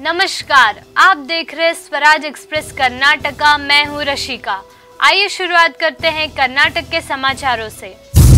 नमस्कार, आप देख रहे स्वराज एक्सप्रेस कर्नाटका। मैं हूं रशिका। आइए शुरुआत करते हैं कर्नाटक के समाचारों से।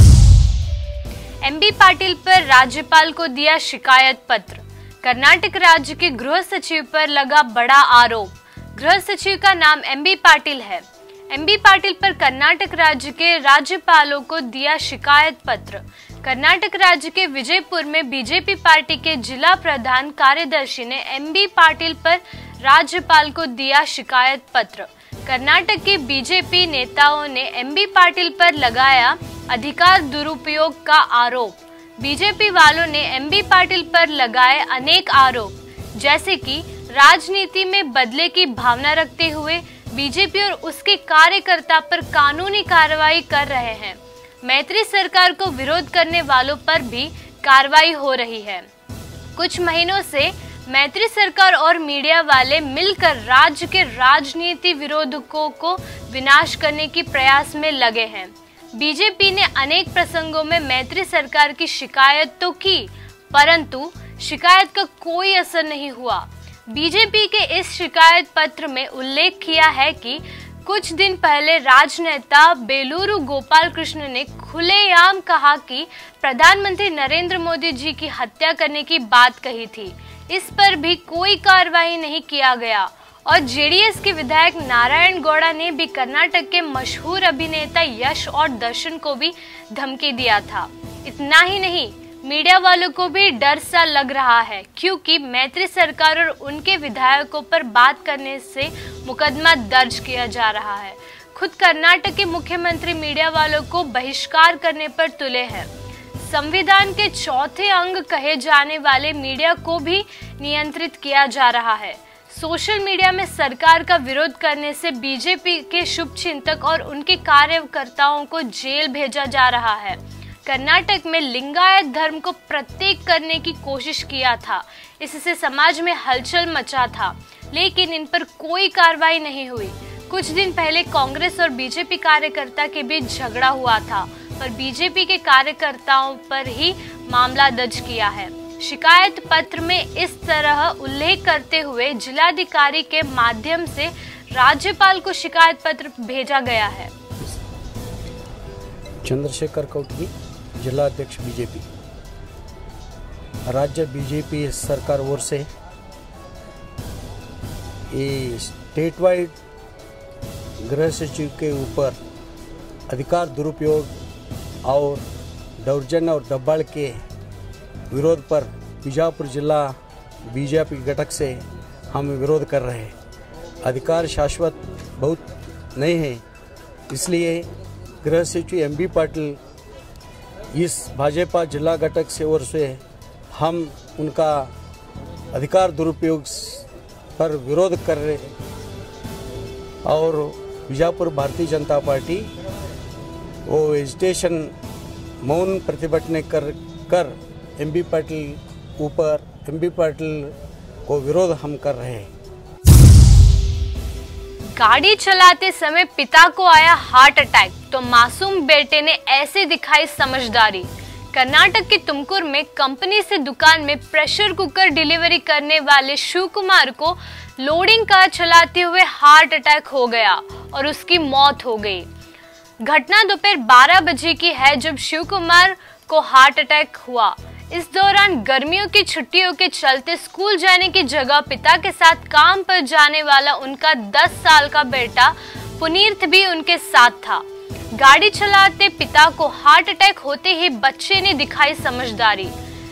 एमबी पाटिल पर राज्यपाल को दिया शिकायत पत्र। कर्नाटक राज्य के गृह सचिव पर लगा बड़ा आरोप। गृह सचिव का नाम एमबी पाटिल है। एमबी पाटिल पर कर्नाटक राज्य के राज्यपालों को दिया शिकायत पत्र। कर्नाटक राज्य के विजयपुर में बीजेपी पार्टी के जिला प्रधान कार्यदर्शी ने एमबी पाटिल पर राज्यपाल को दिया शिकायत पत्र। कर्नाटक के बीजेपी नेताओं ने एमबी पाटिल पर लगाया अधिकार दुरुपयोग का आरोप। बीजेपी वालों ने एमबी पाटिल पर लगाए अनेक आरोप, जैसे कि राजनीति में बदले की भावना रखते हुए बीजेपी और उसके कार्यकर्ता पर कानूनी कार्रवाई कर रहे हैं। मैत्री सरकार को विरोध करने वालों पर भी कार्रवाई हो रही है। कुछ महीनों से मैत्री सरकार और मीडिया वाले मिलकर राज्य के राजनीति विरोधकों को विनाश करने की प्रयास में लगे हैं। बीजेपी ने अनेक प्रसंगों में मैत्री सरकार की शिकायत तो की, परंतु शिकायत का कोई असर नहीं हुआ। बीजेपी के इस शिकायत पत्र में उल्लेख किया है कि कुछ दिन पहले राजनेता बेलूरू गोपाल कृष्ण ने खुलेआम कहा कि प्रधानमंत्री नरेंद्र मोदी जी की हत्या करने की बात कही थी। इस पर भी कोई कार्रवाई नहीं किया गया। और जेडीएस के विधायक नारायण गौड़ा ने भी कर्नाटक के मशहूर अभिनेता यश और दर्शन को भी धमकी दिया था। इतना ही नहीं, मीडिया वालों को भी डर सा लग रहा है, क्योंकि मैत्री सरकार और उनके विधायकों पर बात करने से मुकदमा दर्ज किया जा रहा है। खुद कर्नाटक के मुख्यमंत्री मीडिया वालों को बहिष्कार करने पर तुले हैं। संविधान के चौथे अंग कहे जाने वाले मीडिया को भी नियंत्रित किया जा रहा है। सोशल मीडिया में सरकार का विरोध करने से बीजेपी के शुभचिंतक और उनके कार्यकर्ताओं को जेल भेजा जा रहा है। कर्नाटक में लिंगायत धर्म को प्रत्येक करने की कोशिश किया था। इससे समाज में हलचल मचा था, लेकिन इन पर कोई कार्रवाई नहीं हुई। कुछ दिन पहले कांग्रेस और बीजेपी कार्यकर्ता के बीच झगड़ा हुआ था, पर बीजेपी के कार्यकर्ताओं पर ही मामला दर्ज किया है। शिकायत पत्र में इस तरह उल्लेख करते हुए जिलाधिकारी के माध्यम से राज्यपाल को शिकायत पत्र भेजा गया है। चंद्रशेखर कौटगी, जिलाध्यक्ष बीजेपी। राज्य बीजेपी सरकार ओर से ये स्टेट वाइड गृह सचिव के ऊपर अधिकार दुरुपयोग और दौर्जन्य और दबाड़ के विरोध पर बीजापुर जिला बीजेपी घटक से हम विरोध कर रहे हैं। अधिकार शाश्वत बहुत नहीं है, इसलिए गृह सचिव एमबी पाटिल इस भाजपा जिला घटक से ओर से हम उनका अधिकार दुरुपयोग पर विरोध कर रहे और बीजापुर भारतीय जनता पार्टी वो एजिटेशन मौन प्रतिभटने कर एमबी पाटिल को विरोध हम कर रहे हैं। गाड़ी चलाते समय पिता को आया हार्ट अटैक, तो मासूम बेटे ने ऐसे दिखाई समझदारी। कर्नाटक के तुमकुर में कंपनी से दुकान में प्रेशर कुकर डिलीवरी करने वाले शिव कुमार को लोडिंग कार चलाते हुए हार्ट अटैक हो गया और उसकी मौत हो गई। घटना दोपहर 12 बजे की है, जब शिव कुमार को हार्ट अटैक हुआ। इस दौरान गर्मियों की छुट्टियों के चलते स्कूल जाने की जगह पिता के साथ काम पर जाने वाला उनका 10 साल का बेटा पुनीत भी उनके साथ था। गाड़ी चलाते पिता को हार्ट अटैक होते ही बच्चे ने दिखाई समझदारी।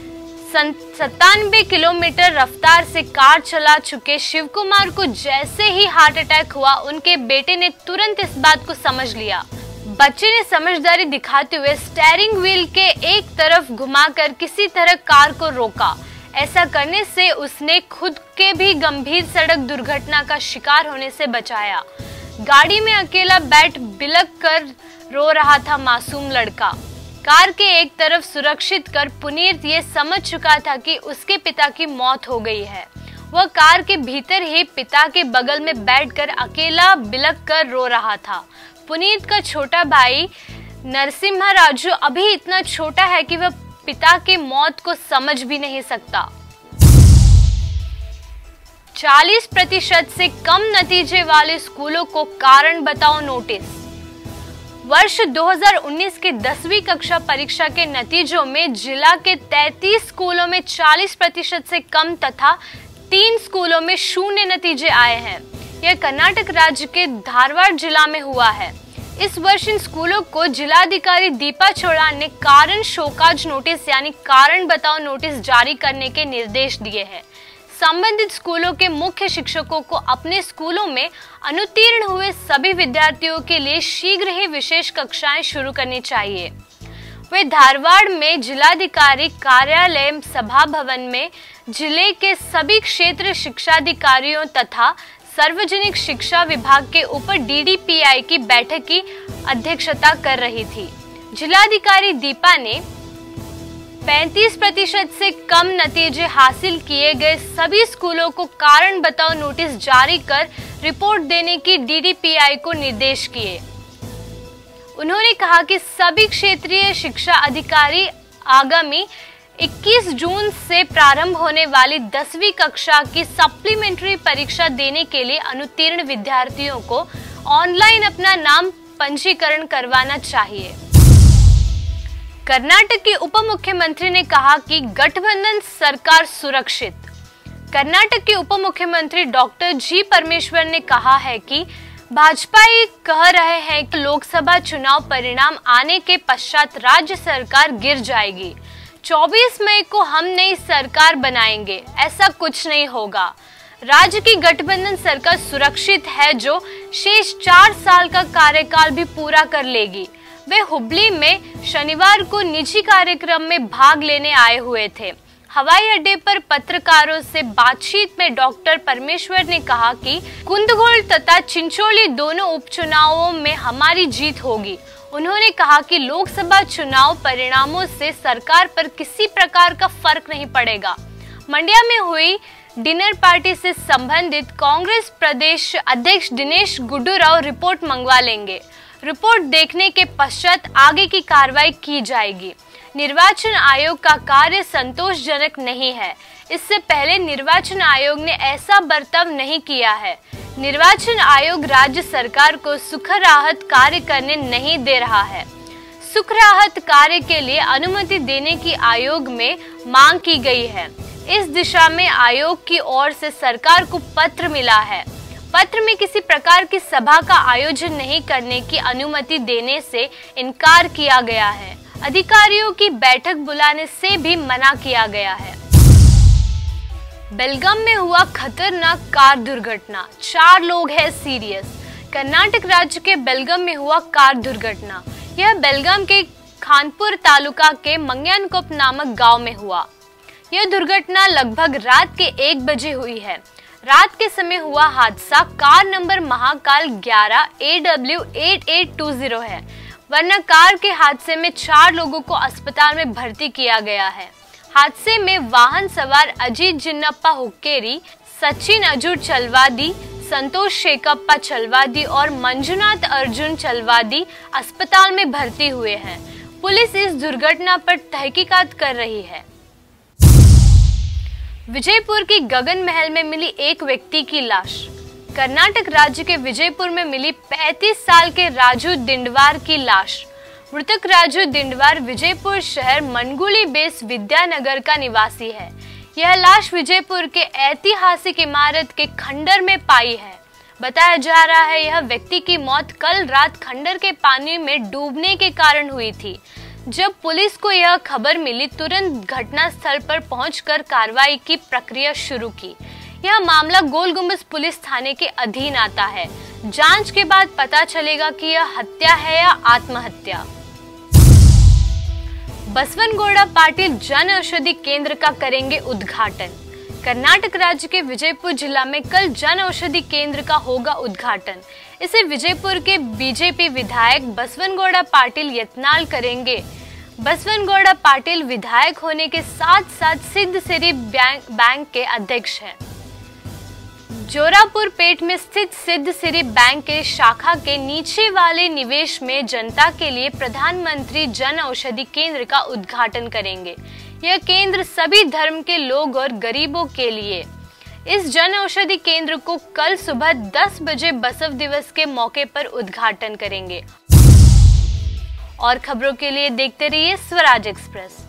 97 किलोमीटर रफ्तार से कार चला चुके शिव कुमार को जैसे ही हार्ट अटैक हुआ, उनके बेटे ने तुरंत इस बात को समझ लिया। बच्चे ने समझदारी दिखाते हुए स्टीयरिंग व्हील के एक तरफ घुमाकर किसी तरह कार को रोका। ऐसा करने से उसने खुद के भी गंभीर सड़क दुर्घटना का शिकार होने से बचाया। गाड़ी में अकेला बैठ बिलख कर रो रहा था मासूम लड़का। कार के एक तरफ सुरक्षित कर पुनीत ये समझ चुका था कि उसके पिता की मौत हो गई है। वह कार के भीतर ही पिता के बगल में बैठकर अकेला बिलख कर रो रहा था। पुनीत का छोटा भाई नरसिम्हा राजू अभी इतना छोटा है कि वह पिता की मौत को समझ भी नहीं सकता। 40% से कम नतीजे वाले स्कूलों को कारण बताओ नोटिस। वर्ष 2019 की 10वीं कक्षा परीक्षा के नतीजों में जिला के 33 स्कूलों में 40% से कम तथा 3 स्कूलों में 0 नतीजे आए हैं। यह कर्नाटक राज्य के धारवाड़ जिला में हुआ है। इस वर्ष इन स्कूलों को जिलाधिकारी दीपा चौहान ने कारण शोकाज नोटिस यानी कारण बताओ नोटिस जारी करने के निर्देश दिए हैं। संबंधित स्कूलों के मुख्य शिक्षकों को अपने स्कूलों में अनुत्तीर्ण हुए सभी विद्यार्थियों के लिए शीघ्र ही विशेष कक्षाएं शुरू करनी चाहिए। वे धारवाड़ में जिलाधिकारी कार्यालय सभा भवन में जिले के सभी क्षेत्र शिक्षाधिकारियों तथा सार्वजनिक शिक्षा विभाग के ऊपर DDPI की बैठक की अध्यक्षता कर रही थी। जिलाधिकारी दीपा ने 35% से कम नतीजे हासिल किए गए सभी स्कूलों को कारण बताओ नोटिस जारी कर रिपोर्ट देने की DDPI को निर्देश किए। उन्होंने कहा कि सभी क्षेत्रीय शिक्षा अधिकारी आगामी 21 जून से प्रारंभ होने वाली 10वीं कक्षा की सप्लीमेंट्री परीक्षा देने के लिए अनुत्तीर्ण विद्यार्थियों को ऑनलाइन अपना नाम पंजीकरण करवाना चाहिए। कर्नाटक के उप मुख्यमंत्री ने कहा कि गठबंधन सरकार सुरक्षित। कर्नाटक के उप मुख्यमंत्री डॉक्टर जी परमेश्वर ने कहा है कि भाजपा कह रहे हैं कि लोकसभा चुनाव परिणाम आने के पश्चात राज्य सरकार गिर जाएगी। 24 मई को हम नई सरकार बनाएंगे, ऐसा कुछ नहीं होगा। राज्य की गठबंधन सरकार सुरक्षित है जो शेष 4 साल का कार्यकाल भी पूरा कर लेगी। वे हुबली में शनिवार को निजी कार्यक्रम में भाग लेने आए हुए थे। हवाई अड्डे पर पत्रकारों से बातचीत में डॉक्टर परमेश्वर ने कहा कि कुंदगोल तथा चिंचोली दोनों उपचुनावों में हमारी जीत होगी। उन्होंने कहा कि लोकसभा चुनाव परिणामों से सरकार पर किसी प्रकार का फर्क नहीं पड़ेगा। मंड्या में हुई डिनर पार्टी से संबंधित कांग्रेस प्रदेश अध्यक्ष दिनेश गुंडूराव रिपोर्ट मंगवा लेंगे। रिपोर्ट देखने के पश्चात आगे की कार्रवाई की जाएगी। निर्वाचन आयोग का कार्य संतोषजनक नहीं है। इससे पहले निर्वाचन आयोग ने ऐसा बर्ताव नहीं किया है। निर्वाचन आयोग राज्य सरकार को सुख राहत कार्य करने नहीं दे रहा है। सुख राहत कार्य के लिए अनुमति देने की आयोग में मांग की गई है। इस दिशा में आयोग की ओर से सरकार को पत्र मिला है। पत्र में किसी प्रकार की सभा का आयोजन नहीं करने की अनुमति देने से इनकार किया गया है। अधिकारियों की बैठक बुलाने से भी मना किया गया है। बेलगाम में हुआ खतरनाक कार दुर्घटना, 4 लोग हैं सीरियस। कर्नाटक राज्य के बेलगाम में हुआ कार दुर्घटना। यह बेलगाम के खानपुर तालुका के मंग्यानकोप नामक गांव में हुआ। यह दुर्घटना लगभग रात के 1 बजे हुई है। रात के समय हुआ हादसा कार नंबर महाकाल 11 AW 8820 है, वरना कार के हादसे में 4 लोगों को अस्पताल में भर्ती किया गया है। हादसे में वाहन सवार अजीत जिन्नप्पा हुक्केरी, सचिन अजूर चलवादी, संतोष शेखप्पा चलवादी और मंजुनाथ अर्जुन चलवादी अस्पताल में भर्ती हुए हैं। पुलिस इस दुर्घटना पर तहकीकात कर रही है। विजयपुर की गगन महल में मिली एक व्यक्ति की लाश। कर्नाटक राज्य के विजयपुर में मिली 35 साल के राजू दिंडवार की लाश। मृतक राजू दिंडवार विजयपुर शहर मनगुली बेस विद्यानगर का निवासी है। यह लाश विजयपुर के ऐतिहासिक इमारत के खंडर में पाई है। बताया जा रहा है यह व्यक्ति की मौत कल रात खंडर के पानी में डूबने के कारण हुई थी। जब पुलिस को यह खबर मिली, तुरंत घटनास्थल पर पहुंचकर कार्रवाई की प्रक्रिया शुरू की। यह मामला गोल गुंबज पुलिस थाने के अधीन आता है। जांच के बाद पता चलेगा कि यह हत्या है या आत्महत्या। बसवनगौड़ा पाटिल जन औषधि केंद्र का करेंगे उद्घाटन। कर्नाटक राज्य के विजयपुर जिला में कल जन औषधि केंद्र का होगा उद्घाटन। इसे विजयपुर के बीजेपी विधायक बसवनगौड़ा पाटिल यत्नाल करेंगे। बसवनगौड़ा पाटिल विधायक होने के साथ साथ सिद्धसिरी बैंक के अध्यक्ष हैं। जोरापुर पेट में स्थित सिद्धसिरी बैंक के शाखा के नीचे वाले निवेश में जनता के लिए प्रधानमंत्री जन औषधि केंद्र का उद्घाटन करेंगे। यह केंद्र सभी धर्म के लोग और गरीबों के लिए। इस जन औषधि केंद्र को कल सुबह 10 बजे बसव दिवस के मौके पर उद्घाटन करेंगे। और खबरों के लिए देखते रहिए स्वराज एक्सप्रेस।